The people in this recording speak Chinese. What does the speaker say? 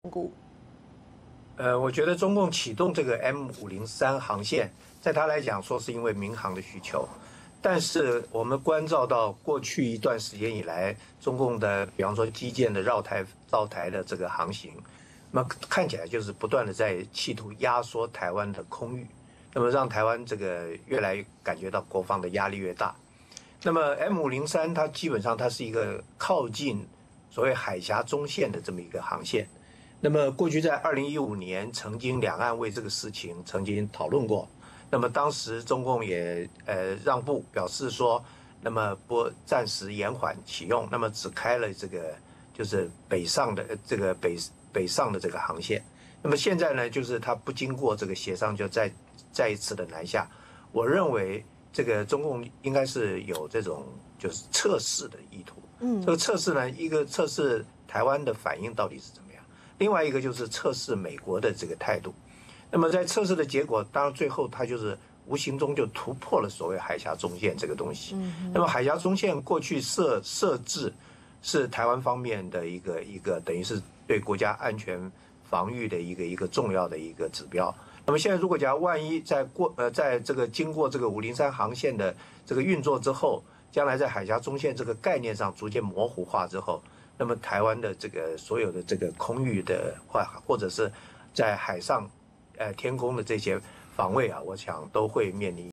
股。 我觉得中共启动这个 M503航线，在他来讲说是因为民航的需求，但是我们关照到过去一段时间以来，中共的比方说基建的绕台的这个航行，那么看起来就是不断的在企图压缩台湾的空域，那么让台湾这个越来越感觉到国防的压力越大。那么 M503它基本上它是一个靠近所谓海峡中线的这么一个航线。那么过去在2015年，曾经两岸为这个事情曾经讨论过。那么当时中共也让步，表示说，那么不暂时延缓启用，那么只开了这个就是北上的这个航线。那么现在呢，就是它不经过这个协商，就再一次的南下。我认为这个中共应该是有这种就是测试的意图。这个测试呢，一个测试台湾的反应到底是怎么样。另外一个就是测试美国的这个态度，那么在测试的结果，当然最后它就是无形中就突破了所谓海峡中线这个东西。那么海峡中线过去设置是台湾方面的一个等于是对国家安全防御的一个重要的一个指标。那么现在如果假如万一在这个经过这个503航线的这个运作之后，将来在海峡中线这个概念上逐渐模糊化之后，那么台湾的这个所有的这个空域的或者是在海上天空的这些防卫啊，我想都会面临